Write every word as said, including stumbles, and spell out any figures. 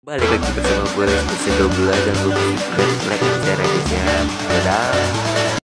Balik lagi bersama gue Rizky Sidobula. Jangan lupa subscribe, like, dan share ya guys ya. Dadah.